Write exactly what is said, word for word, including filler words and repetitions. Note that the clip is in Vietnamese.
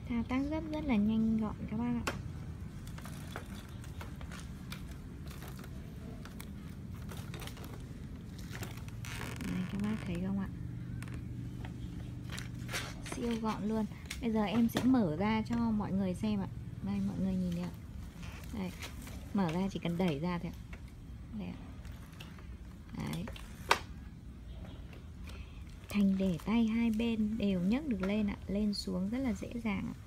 Thao tác rất rất là nhanh gọn các bác ạ. Đây, các bác thấy không ạ? Siêu gọn luôn. Bây giờ em sẽ mở ra cho mọi người xem ạ. Đây mọi người nhìn ạ. Đây, mở ra chỉ cần đẩy ra thôi ạ. Đây ạ. Đấy. Thành để tay hai bên đều nhấc được lên ạ, lên xuống rất là dễ dàng ạ.